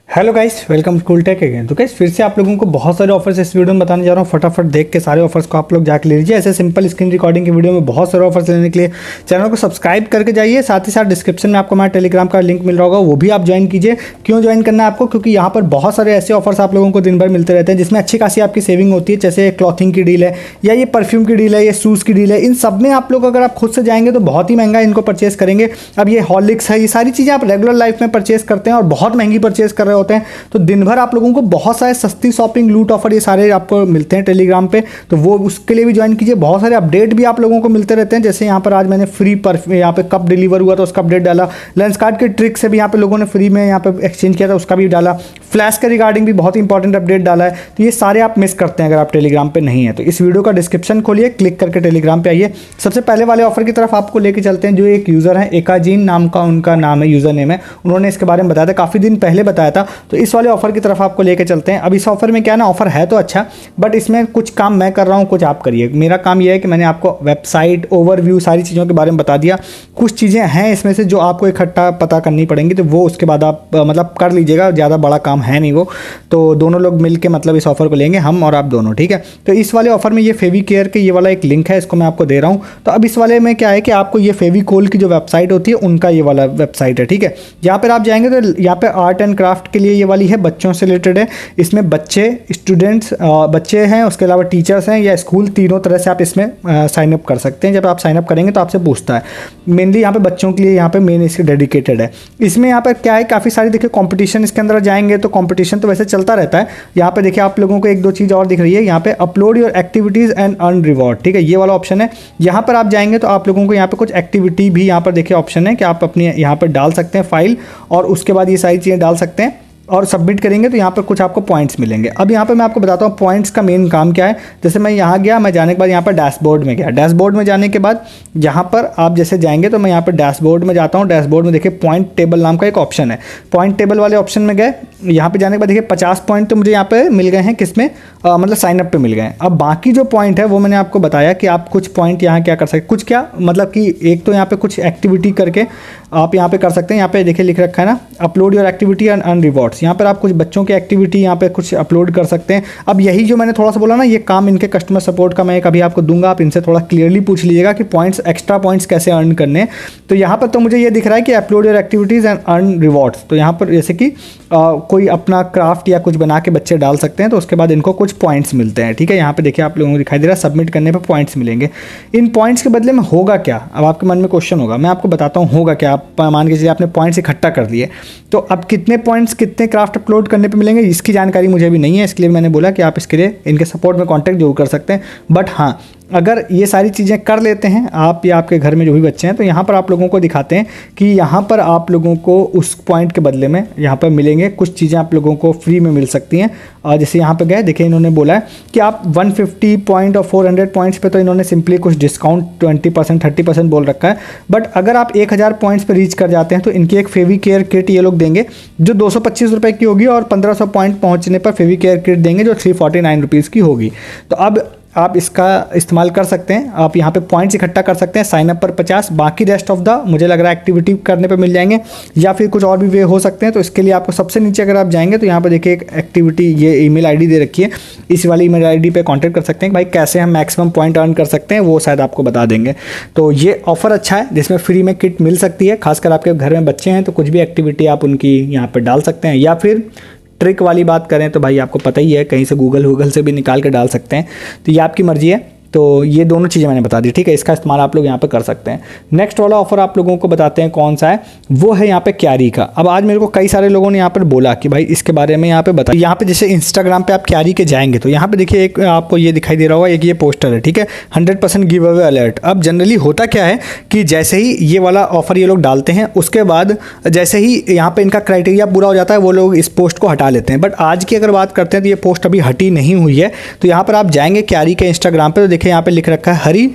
Hello guys, welcome to Cool Tech again. तो guys फिर से आप लोगों को बहुत सारे ऑफर्स इस वीडियो में बताने जा रहा हूँ। फटाफट देख के सारे ऑफर्स को आप लोग जाके ले लीजिए। ऐसे सिंपल स्क्रीन रिकॉर्डिंग की वीडियो में बहुत सारे ऑफर्स लेने के लिए चैनल को सब्सक्राइब करके जाइए। साथ ही साथ डिस्क्रिप्शन में आपको हमारे टेलीग्राम का लिंक मिल रहा होगा, वो भी आप ज्वाइन कीजिए। क्यों ज्वाइन करना है आपको? क्योंकि यहाँ पर बहुत सारे ऐसे ऑफर्स आप लोगों को दिन भर मिलते रहते हैं जिसमें अच्छी खासी आपकी सेविंग होती है। जैसे क्लॉथिंग की डील है, या ये परफ्यूम की डील है, ये शूज़ की डील है। इन सब में आप लोग अगर आप खुद से जाएंगे तो बहुत ही महंगा इनको परचेस करेंगे। अब ये हॉर्लिक्स है, ये सारी चीज़ें आप रेगुलर लाइफ में परचेस करते हैं और बहुत महंगी परचेस कर रहे होते हैं। तो दिन भर आप लोगों को बहुत सारे सस्ती शॉपिंग लूट ऑफर ये सारे आपको मिलते हैं टेलीग्राम पे, तो वो उसके लिए भी ज्वाइन कीजिए। बहुत सारे अपडेट भी आप लोगों को मिलते रहते हैं। जैसे यहाँ पर आज मैंने फ्री यहाँ पे कप डिलीवर हुआ तो उसका अपडेट डाला। लेंस कार्ड के ट्रिक से भी यहाँ पे लोगों ने फ्री में यहाँ पे एक्सचेंज किया था, उसका भी डाला। फ्लैश के रिगार्डिंग भी बहुत इंपॉर्टेंट अपडेट डाला है। तो ये सारे आप मिस करते हैं अगर आप टेलीग्राम पे नहीं है। तो इस वीडियो का डिस्क्रिप्शन खोलिए, क्लिक करके टेलीग्राम पे आइए। सबसे पहले वाले ऑफर की तरफ आपको लेके चलते हैं। जो एक यूज़र है, एकाजीन नाम का उनका नाम है, यूज़र नेम है, उन्होंने इसके बारे में बताया था, काफ़ी दिन पहले बताया था। तो इस वाले ऑफर की तरफ आपको लेके चलते हैं। अब इस ऑफर में क्या ना, ऑफर है तो अच्छा, बट इसमें कुछ काम मैं कर रहा हूँ, कुछ आप करिए। मेरा काम यह है कि मैंने आपको वेबसाइट ओवरव्यू सारी चीज़ों के बारे में बता दिया। कुछ चीज़ें हैं इसमें से जो आपको इकट्ठा पता करनी पड़ेंगी, तो वो उसके बाद आप मतलब कर लीजिएगा। ज़्यादा बड़ा काम है नहीं वो, तो दोनों लोग मिलके मतलब इस ऑफर को लेंगे, हम और आप दोनों, ठीक है। तो इस वाले ऑफर में ये फेविकेयर के ये वाला एक लिंक है, इसको मैं आपको दे रहा हूँ। तो अब इस वाले में क्या है कि आपको ये फेविकोल की जो वेबसाइट होती है उनका ये वाला वेबसाइट है, ठीक है। यहाँ पर आप जाएंगे तो यहाँ पे आर्ट एंड क्राफ्ट के लिए ये वाली है, बच्चों से रिलेटेड है। इसमें बच्चे, स्टूडेंट्स, बच्चे हैं, उसके अलावा टीचर्स हैं या स्कूल, तीनों तरह से आप इसमें साइन अप कर सकते हैं। जब आप साइन अप करेंगे तो आपसे पूछता है, मेनली यहाँ पे बच्चों के लिए यहाँ पे मेन इसके डेडिकेटेड है। इसमें यहाँ पर क्या है, काफ़ी सारी देखिए कंपटीशन इसके अंदर जाएंगे तो कंपटीशन तो वैसे चलता रहता है। यहाँ पे देखिए आप लोगों को एक दो चीज़ और दिख रही है, यहाँ पे upload your activities and earn reward, ठीक है, ये वाला ऑप्शन है। यहाँ पर आप जाएंगे तो आप लोगों को यहाँ पे कुछ एक्टिविटी भी यहाँ पर देखिए ऑप्शन है कि आप अपनी यहाँ पर डाल सकते हैं फाइल, और उसके बाद ये सारी चीज़ें डाल सकते हैं और सबमिट करेंगे तो यहाँ पर कुछ आपको पॉइंट्स मिलेंगे। अब यहाँ पर मैं आपको बताता हूँ पॉइंट्स का मेन काम क्या है। जैसे मैं यहाँ गया, मैं जाने के बाद यहाँ पर डैशबोर्ड में गया। डैशबोर्ड में जाने के बाद यहाँ पर आप जैसे जाएंगे तो मैं यहाँ पर डैशबोर्ड में जाता हूँ। डैशबोर्ड में देखिए पॉइंट टेबल नाम का एक ऑप्शन है। पॉइंट टेबल वाले ऑप्शन में गए, यहाँ पर जाने के बाद देखिए 50 पॉइंट तो मुझे यहाँ पर मिल गए हैं। किसमें? मतलब साइनअप पे मिल गए हैं। अब बाकी जो पॉइंट है वो मैंने आपको बताया कि आप कुछ पॉइंट यहाँ क्या कर सकते हैं। कुछ क्या मतलब कि एक तो यहाँ पे कुछ एक्टिविटी करके आप यहाँ पे कर सकते हैं। यहाँ पे देखिए लिख रखा है ना, upload your activity and earn rewards. यहाँ पर आप कुछ बच्चों की एक्टिविटी यहाँ पे कुछ अपलोड कर सकते हैं। अब यही जो मैंने थोड़ा सा बोला ना, ये काम इनके कस्टमर सपोर्ट का मैं कभी आपको दूंगा। आप इनसे थोड़ा क्लियरली पूछ लीजिएगा कि पॉइंट्स, एक्स्ट्रा पॉइंट्स कैसे अर्न करने हैं। तो यहाँ पर तो मुझे ये दिख रहा है कि upload your activities and earn rewards. तो यहाँ पर जैसे कि कोई अपना क्राफ्ट या कुछ बना के बच्चे डाल सकते हैं, तो उसके बाद इनको कुछ पॉइंट्स मिलते हैं, ठीक है। यहाँ पे देखिए आप लोगों को दिखाई दे रहा है सबमिट करने पे पॉइंट्स मिलेंगे। इन पॉइंट्स के बदले में होगा क्या? अब आपके मन में क्वेश्चन होगा, मैं आपको बताता हूँ होगा क्या। आप मान के चलिए आपने पॉइंट्स इकट्ठा कर लिए, तो अब कितने पॉइंट्स कितने क्राफ्ट अपलोड करने पे मिलेंगे इसकी जानकारी मुझे अभी नहीं है। इसके लिए मैंने बोला कि आप इसके लिए इनके सपोर्ट में कॉन्टैक्ट जरूर कर सकते हैं। बट हाँ, अगर ये सारी चीज़ें कर लेते हैं आप या आपके घर में जो भी बच्चे हैं, तो यहाँ पर आप लोगों को दिखाते हैं कि यहाँ पर आप लोगों को उस पॉइंट के बदले में यहाँ पर मिलेंगे कुछ चीज़ें, आप लोगों को फ्री में मिल सकती हैं। और जैसे यहाँ पर गए, देखिए इन्होंने बोला है कि आप 150 पॉइंट और 400 पॉइंट्स पे तो इन्होंने सिंपली कुछ डिस्काउंट 20% 30% बोल रखा है। बट अगर आप 1000 पॉइंट्स पर रीच कर जाते हैं तो इनकी एक फेविकेयर किट ये लोग देंगे जो 225 रुपये की होगी, और 1500 पॉइंट पहुँचने पर फेविकेयर किट देंगे जो 349 रुपीज़ की होगी। तो अब आप इसका इस्तेमाल कर सकते हैं। आप यहाँ पे पॉइंट्स इकट्ठा कर सकते हैं। साइनअप पर 50, बाकी रेस्ट ऑफ द मुझे लग रहा है एक्टिविटी करने पे मिल जाएंगे, या फिर कुछ और भी वे हो सकते हैं। तो इसके लिए आपको सबसे नीचे अगर आप जाएंगे तो यहाँ पे देखिए एक एक्टिविटी, ये ईमेल आईडी दे रखी है। इस वाली ईमेल आईडी पे कांटेक्ट कर सकते हैं कि भाई कैसे हम मैक्सिमम पॉइंट अर्न कर सकते हैं, वो शायद आपको बता देंगे। तो ये ऑफर अच्छा है जिसमें फ्री में किट मिल सकती है। खासकर आपके घर में बच्चे हैं तो कुछ भी एक्टिविटी आप उनकी यहाँ पर डाल सकते हैं, या फिर ट्रिक वाली बात करें तो भाई आपको पता ही है, कहीं से गूगल से भी निकाल के डाल सकते हैं। तो ये आपकी मर्जी है। तो ये दोनों चीज़ें मैंने बता दी, ठीक है। इसका इस्तेमाल आप लोग यहाँ पे कर सकते हैं। नेक्स्ट वाला ऑफर आप लोगों को बताते हैं कौन सा है, वो है यहाँ पे क्यारी का। अब आज मेरे को कई सारे लोगों ने यहाँ पर बोला कि भाई इसके बारे में यहाँ पे बता। यहाँ पे जैसे इंस्टाग्राम पे आप क्यारी के जाएंगे तो यहाँ पे देखिए एक आपको ये दिखाई दे रहा होगा, एक ये पोस्टर है, ठीक है, 100% गिव अवे अलर्ट। अब जनरली होता क्या है कि जैसे ही ये वाला ऑफर ये लोग डालते हैं, उसके बाद जैसे ही यहाँ पे इनका क्राइटेरिया पूरा हो जाता है, वो लोग इस पोस्ट को हटा लेते हैं। बट आज की अगर बात करते हैं तो ये पोस्ट अभी हटी नहीं हुई है। तो यहाँ पर आप जाएंगे क्यारी के इंस्टाग्राम पे, तो देखिए यहाँ पे लिख रखा है hurry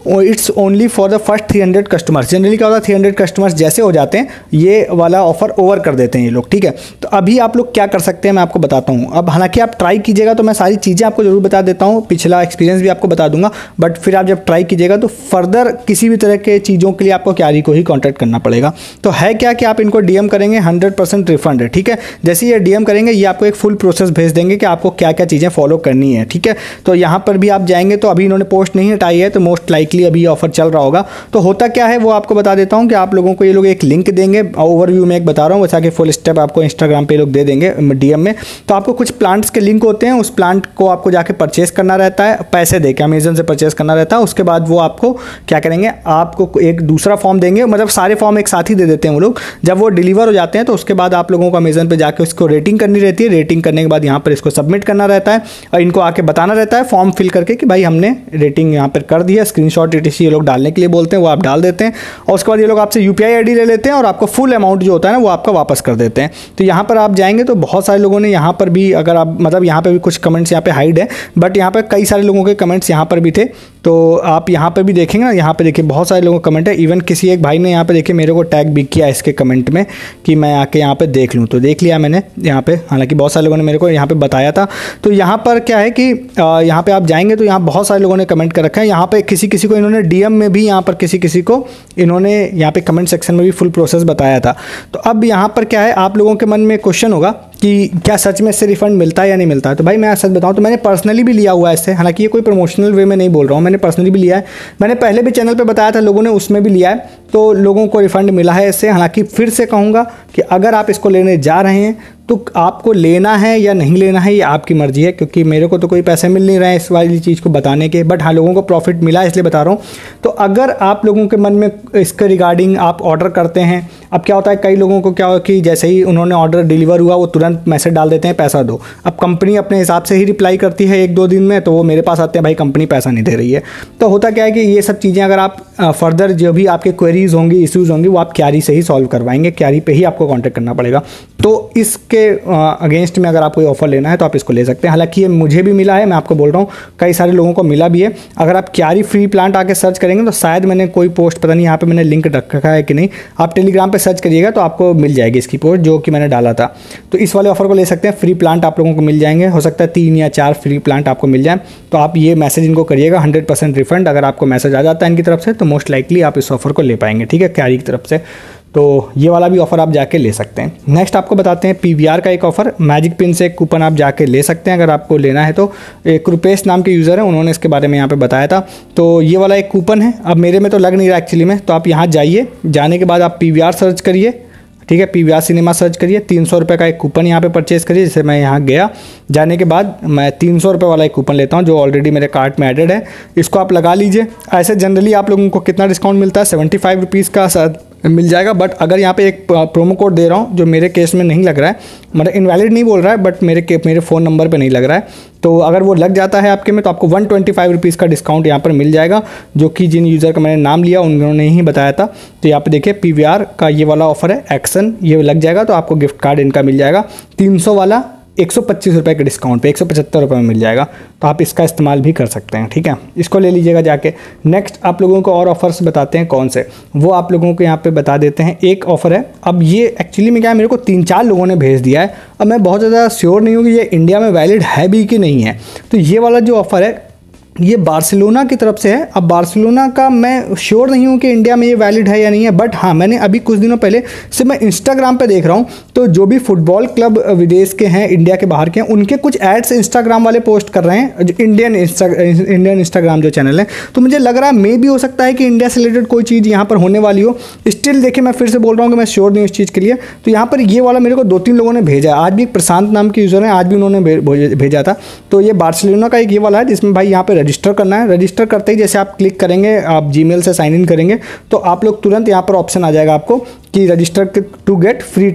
it's only for the first 300 customers. Generally क्या होता है 300 कस्टमर्स जैसे हो जाते हैं ये वाला ऑफर ओवर कर देते हैं ये लोग, ठीक है। तो अभी आप लोग क्या कर सकते हैं मैं आपको बताता हूँ। अब हालांकि आप ट्राई कीजिएगा तो मैं सारी चीज़ें आपको जरूर बता देता हूँ, पिछला एक्सपीरियंस भी आपको बता दूंगा, बट फिर आप जब ट्राई कीजिएगा तो फर्दर किसी भी तरह के चीज़ों के लिए आपको क्यारी को ही कॉन्टैक्ट करना पड़ेगा। तो है क्या कि आप इनको डीएम करेंगे 100% रिफंड है, ठीक है। जैसे ये डीएम करेंगे ये आपको एक फुल प्रोसेस भेज देंगे कि आपको क्या क्या चीज़ें फॉलो करनी है, ठीक है। तो यहाँ पर भी आप जाएंगे तो अभी इन्होंने पोस्ट नहीं हटाई है तो मोस्ट लाइकली अभी ऑफर चल रहा होगा। तो होता क्या है वो आपको बता देता हूँ कि आप लोगों को ये लोग एक लिंक देंगे, ओवरव्यू में एक बता रहा हूँ, वैसा कि फुल स्टेप आपको इंस्टाग्राम पे लोग दे देंगे डीएम में। तो आपको कुछ प्लांट्स के लिंक होते हैं, उस प्लांट को आपको जाके परचेस करना रहता है, पैसे दे के अमेजन से परचेस करना रहता है। उसके बाद वो आपको क्या करेंगे, आपको एक दूसरा फॉर्म देंगे, मतलब सारे फॉर्म एक साथ ही दे देते हैं वो लोग। जब वो डिलीवर हो जाते हैं तो उसके बाद आप लोगों को अमेजन पे जाके उसको रेटिंग करनी रहती है। रेटिंग करने के बाद यहाँ पर इसको सबमिट करना रहता है और इनको आके बताना रहता है फॉर्म फिल करके कि भाई हमने रेटिंग यहाँ पर कर दिया। स्क्रीनशॉट etc ये लोग डालने के लिए बोलते हैं, वो आप डाल देते हैं और उसके बाद ये लोग आपसे यूपीआई आईडी ले लेते हैं और आपको फुल अमाउंट जो होता है ना वो आपका वापस कर देते हैं। तो यहाँ पर आप जाएंगे तो बहुत सारे लोगों ने यहाँ पर भी, अगर आप मतलब यहाँ पे भी कुछ कमेंट्स यहाँ पे हाइड है, बट यहाँ पे कई सारे लोगों के कमेंट्स यहाँ पर भी थे। तो आप यहाँ पे भी देखेंगे ना, यहाँ पे देखिए बहुत सारे लोगों का कमेंट है। इवन किसी एक भाई ने यहाँ पे देखिए मेरे को टैग भी किया इसके कमेंट में कि मैं आके यहाँ पे देख लूँ, तो देख लिया मैंने यहाँ पे। हालांकि बहुत सारे लोगों ने मेरे को यहाँ पे बताया था। तो यहाँ पर क्या है कि यहाँ पे आप जाएंगे तो यहाँ बहुत सारे लोगों ने कमेंट कर रखा है। यहाँ पे किसी किसी को इन्होंने डीएम में भी यहाँ पर किसी किसी को इन्होंने यहाँ पे कमेंट सेक्शन में भी फुल प्रोसेस बताया था। तो अब यहाँ पर क्या है, आप लोगों के मन में क्वेश्चन होगा कि क्या सच में इससे रिफंड मिलता है या नहीं मिलता है। तो भाई मैं सच बताऊं तो मैंने पर्सनली भी लिया हुआ है इससे। हालांकि ये कोई प्रमोशनल वे में नहीं बोल रहा हूँ, मैंने पर्सनली भी लिया है। मैंने पहले भी चैनल पे बताया था, लोगों ने उसमें भी लिया है, तो लोगों को रिफंड मिला है इससे। हालांकि फिर से कहूँगा कि अगर आप इसको लेने जा रहे हैं तो आपको लेना है या नहीं लेना है ये आपकी मर्जी है, क्योंकि मेरे को तो कोई पैसे मिल नहीं रहे हैं इस वाली चीज़ को बताने के, बट हाँ लोगों को प्रॉफिट मिला है इसलिए बता रहा हूँ। तो अगर आप लोगों के मन में इसके रिगार्डिंग आप ऑर्डर करते हैं, अब क्या होता है कई लोगों को क्या हो कि जैसे ही उन्होंने ऑर्डर डिलीवर हुआ वो तुरंत मैसेज डाल देते हैं पैसा दो। अब कंपनी अपने हिसाब से ही रिप्लाई करती है 1-2 दिन में, तो वो मेरे पास आते हैं भाई कंपनी पैसा नहीं दे रही है। तो होता क्या है कि ये सब चीज़ें अगर आप फर्दर जो भी आपके क्वेरीज होंगी, इश्यूज़ होंगी, वो आप क्यारी से ही सॉल्व करवाएंगे, क्यारी पे ही आपको कॉन्टैक्ट करना पड़ेगा। तो इसके अगेंस्ट में अगर आप कोई ऑफर लेना है तो आप इसको ले सकते हैं। हालांकि ये मुझे भी मिला है, मैं आपको बोल रहा हूँ, कई सारे लोगों को मिला भी है। अगर आप क्यारी फ्री प्लांट आके सर्च करेंगे तो शायद मैंने कोई पोस्ट, पता नहीं यहाँ पे मैंने लिंक रखा है कि नहीं, आप टेलीग्राम पे सर्च करिएगा तो आपको मिल जाएगी इसकी पोस्ट जो कि मैंने डाला था। तो इस वाले ऑफर को ले सकते हैं, फ्री प्लांट आप लोगों को मिल जाएंगे। हो सकता है 3 या 4 फ्री प्लांट आपको मिल जाए। तो आप ये मैसेज इनको करिएगा, 100% रिफंड अगर आपको मैसेज आ जाता है इनकी तरफ से तो मोस्ट लाइकली आप इस ऑफर को ले पाएंगे, ठीक है, क्यारी की तरफ से। तो ये वाला भी ऑफर आप जाके ले सकते हैं। नेक्स्ट आपको बताते हैं पीवीआर का एक ऑफर, मैजिक पिन से एक कूपन आप जाके ले सकते हैं अगर आपको लेना है तो। एक रुपेश नाम के यूज़र है, उन्होंने इसके बारे में यहाँ पे बताया था। तो ये वाला एक कूपन है, अब मेरे में तो लग नहीं रहा एक्चुअली में। तो आप यहाँ जाइए, जाने के बाद आप पीवीआर सर्च करिए, ठीक है, पीवीआर सिनेमा सर्च करिए, 300 रुपये का एक कूपन यहाँ पे परचेस करिए। जैसे मैं यहाँ गया, जाने के बाद मैं 300 रुपये वाला एक कूपन लेता हूँ जो ऑलरेडी मेरे कार्ट में एडेड है, इसको आप लगा लीजिए। ऐसे जनरली आप लोगों को कितना डिस्काउंट मिलता है, 75 रुपीज़ का शायद मिल जाएगा। बट अगर यहाँ पे एक प्रोमो कोड दे रहा हूँ जो मेरे केस में नहीं लग रहा है, मतलब इनवैलिड नहीं बोल रहा है, बट मेरे फ़ोन नंबर पे नहीं लग रहा है, तो अगर वो लग जाता है आपके में तो आपको 125 रुपीज़ का डिस्काउंट यहाँ पर मिल जाएगा, जो कि जिन यूज़र का मैंने नाम लिया उन्होंने ही बताया था। तो यहाँ पे देखिए पीवीआर का ये वाला ऑफर है, एक्शन, ये लग जाएगा तो आपको गिफ्ट कार्ड इनका मिल जाएगा। 300 वाला 125 रुपये के डिस्काउंट पे 175 रुपये में मिल जाएगा। तो आप इसका इस्तेमाल भी कर सकते हैं, ठीक है, इसको ले लीजिएगा जाके। नेक्स्ट आप लोगों को और ऑफर्स बताते हैं कौन से, वो आप लोगों को यहाँ पे बता देते हैं। एक ऑफर है, अब ये एक्चुअली में क्या है, मेरे को 3-4 लोगों ने भेज दिया है। अब मैं बहुत ज़्यादा श्योर नहीं हूँ कि ये इंडिया में वैलिड है भी कि नहीं है। तो ये वाला जो ऑफ़र है ये बार्सिलोना की तरफ से है। अब बार्सिलोना का मैं श्योर नहीं हूँ कि इंडिया में ये वैलिड है या नहीं है, बट हाँ मैंने अभी कुछ दिनों पहले से मैं इंस्टाग्राम पे देख रहा हूँ, तो जो भी फुटबॉल क्लब विदेश के हैं, इंडिया के बाहर के हैं, उनके कुछ एड्स इंस्टाग्राम वाले पोस्ट कर रहे हैं, जो इंडियन इंस्टाग्राम जो चैनल है। तो मुझे लग रहा है मे भी हो सकता है कि इंडिया से रिलेटेड कोई चीज़ यहाँ पर होने वाली हो। स्टिल देखिए मैं फिर से बोल रहा हूँ कि मैं श्योर नहीं हूँ इस चीज़ के लिए। तो यहाँ पर ये वाला मेरे को 2-3 लोगों ने भेजा है, आज भी प्रशांत नाम के यूज़र हैं, आज भी उन्होंने भेजा था। तो ये बार्सिलोना का एक ये वाला है जिसमें भाई यहाँ पर रजिस्टर करना है। रजिस्टर करते ही जैसे आप क्लिक करेंगे, आप जीमेल से साइन इन करेंगे तो आप लोग तुरंत यहाँ पर ऑप्शन आ जाएगा आपको कि register to get free T shirt.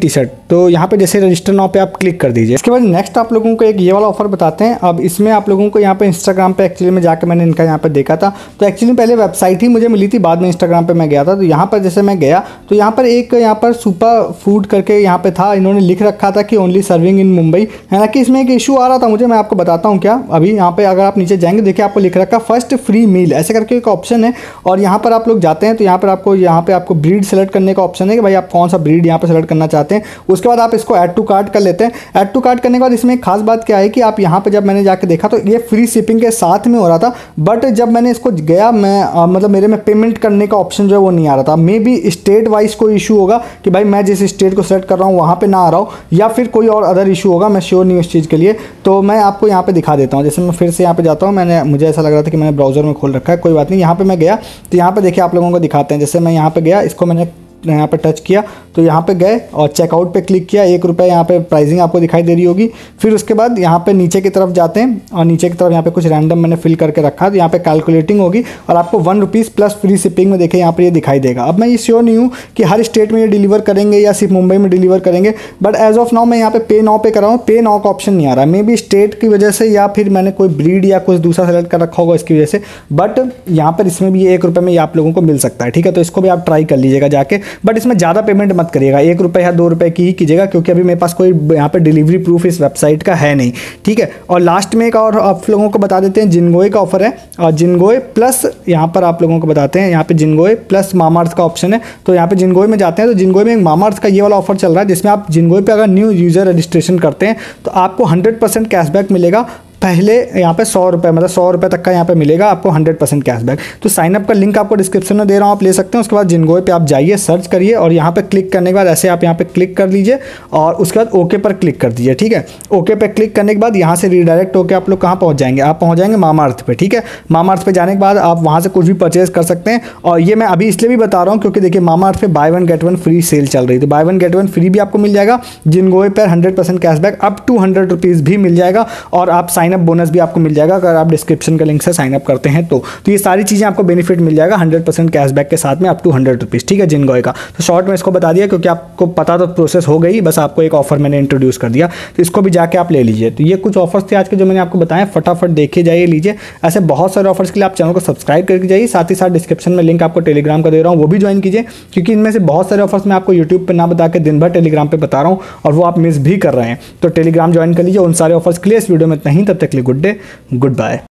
तो यहाँ पे जैसे रजिस्टर नाउ पे आप क्लिक कर दीजिए। इसके बाद नेक्स्ट आप लोगों को एक ये वाला ऑफर बताते हैं। अब इसमें आप लोगों को यहाँ पे इंस्टाग्राम पे एक्चुअली में जाकर मैंने इनका यहाँ पे देखा था, तो एक्चुअली पहले वेबसाइट ही मुझे मिली थी, बाद में इंस्टाग्राम पे मैं गया था। तो यहाँ पर जैसे मैं गया तो यहाँ पर एक यहाँ पर सुपर फूड करके यहाँ पे था, इन्होंने लिख रखा था कि ओनली सर्विंग इन मुंबई। हालांकि इसमें एक इशू आ रहा था मुझे, मैं आपको बताता हूँ क्या। अभी यहाँ पे अगर आप नीचे जाएंगे देखिए आपको लिख रखा फर्स्ट फ्री मील ऐसे करके एक ऑप्शन है, और यहाँ पर आप लोग जाते हैं तो यहाँ पर आपको ब्रीड सेलेक्ट करने का ऑप्शन है कि भाई आप कौन सा ब्रीड यहाँ पर सेलेक्ट करना चाहते हैं। उसके बाद आप इसको ऐड टू कार्ट कर लेते हैं। ऐड टू कार्ट करने के बाद इसमें एक खास बात क्या है कि आप यहाँ पे जब मैंने जाके देखा तो ये फ्री शिपिंग के साथ में हो रहा था, बट जब मैंने इसको गया मैं मतलब मेरे में पेमेंट करने का ऑप्शन जो है वो नहीं आ रहा था। मे बी स्टेट वाइज कोई इशू होगा कि भाई मैं जिस स्टेट को सेलेक्ट कर रहा हूँ वहाँ पे ना आ रहा हो, या फिर कोई और अदर इशू होगा, मैं श्योर नहीं हूँ इस चीज़ के लिए। तो मैं आपको यहाँ पे दिखा देता हूँ। जैसे मैं फिर से यहाँ पे जाता हूँ, मुझे ऐसा लग रहा था कि मैंने ब्राउजर में खोल रखा है, कोई बात नहीं। यहाँ पे मैं गया तो यहाँ पे देखिए आप लोगों को दिखाते हैं। जैसे मैं यहाँ पे गया, इसको मैंने यहाँ पे टच किया तो यहाँ पे गए और चेकआउट पे क्लिक किया, ₹1 यहाँ पे प्राइसिंग आपको दिखाई दे रही होगी। फिर उसके बाद यहाँ पे नीचे की तरफ जाते हैं और नीचे की तरफ यहाँ पे कुछ रैंडम मैंने फिल करके रखा, तो यहाँ पे कैलकुलेटिंग होगी और आपको ₹1 प्लस फ्री शिपिंग में देखिए यहाँ पे ये दिखाई देगा। अब मैं ये श्योर नहीं हूँ कि हर स्टेट में ये डिलीवर करेंगे या सिर्फ मुंबई में डिलीवर करेंगे, बट एज ऑफ नाउ मैं यहाँ पे पे नाउ पे कर रहा हूँ। पे नाउ का ऑप्शन नहीं आ रहा, मे बी स्टेट की वजह से या फिर मैंने कोई ब्रीड या कुछ दूसरा सेलेक्ट कर रखा होगा इसकी वजह से, बट यहाँ पर इसमें भी ₹1 में ये आप लोगों को मिल सकता है। ठीक है, तो इसको भी आप ट्राई कर लीजिएगा जाके, बट इसमें ज़्यादा पेमेंट मत करिएगा, ₹1 या ₹2 की ही कीजिएगा, क्योंकि अभी मेरे पास कोई यहाँ पे डिलीवरी प्रूफ इस वेबसाइट का है नहीं। ठीक है, और लास्ट में एक और आप लोगों को बता देते हैं, जिनगोए का ऑफर है, और जिनगोए प्लस यहाँ पर आप लोगों को बताते हैं, यहाँ पे जिनगोए प्लस मामाअर्थ का ऑप्शन है। तो यहाँ पे जिनगोए में जाते हैं तो जिनगोए में एक मामाअर्थ का ये वाला ऑफर चल रहा है, जिसमें आप जिनगोए पे अगर न्यू यूज़र रजिस्ट्रेशन करते हैं तो आपको 100% कैशबैक मिलेगा। पहले यहाँ पे ₹100 मतलब ₹100 तक का यहाँ पे मिलेगा आपको 100% कैशबैक। तो साइनअप का लिंक आपको डिस्क्रिप्शन में दे रहा हूँ, आप ले सकते हैं। उसके बाद जिनगोए पे आप जाइए, सर्च करिए और यहाँ पे क्लिक करने के बाद ऐसे आप यहाँ पे क्लिक कर लीजिए और उसके बाद ओके पर क्लिक कर दीजिए। ठीक है, ओके पे क्लिक करने के बाद यहाँ से रीडायरेक्ट होकर आप लोग कहाँ पहुँच जाएंगे, आप पहुँच जाएंगे मामाअर्थ पे। ठीक है, मामाअर्थ पे जाने के बाद आप वहाँ से कुछ भी परचेज कर सकते हैं, और ये मैं अभी इसलिए भी बता रहा हूँ क्योंकि देखिए मामाअर्थ पे बाय 1 गेट 1 फ्री सेल चल रही है, तो बाय 1 गेट 1 फ्री भी आपको मिल जाएगा। जिनगोए पर 100% कैशबैक अप टू ₹100 भी मिल जाएगा, और आप साइनअप बोनस भी आपको मिल जाएगा अगर आप डिस्क्रिप्शन के लिंक से साइन अप करते हैं तो ये सारी चीज़ें आपको बेनिफिट मिल जाएगा 100% कैशबैक के साथ में अप टू ₹100। ठीक है, जिनगोए का तो शॉर्ट में इसको बता दिया क्योंकि आपको पता तो प्रोसेस हो गई, बस आपको एक ऑफर मैंने इंट्रोड्यूस कर दिया, तो इसको भी जाके आप ले लीजिए। तो ये कुछ ऑफर्स थे आज के जो मैंने आपको बताया, फटाफट देखे जाइए, लीजिए। ऐसे बहुत सारे ऑफर्स के लिए आप चैनल को सब्सक्राइब करके जाइए, साथ ही साथ डिस्क्रिप्शन में लिंक आपको टेलीग्राम का दे रहा हूँ, वो भी ज्वाइन कीजिए, क्योंकि इनमें से बहुत सारे ऑफर्स मैं आपको यूट्यूब पर ना बता के दिन भर टेलीग्राम पर बता रहा हूँ और वो आप मिस भी कर रहे हैं। तो टेलीग्राम ज्वाइन कर लीजिए उन सारे ऑफर्स के लिए। इस वीडियो में इतना ही, तब तक के लिए गुड डे, गुड बाय।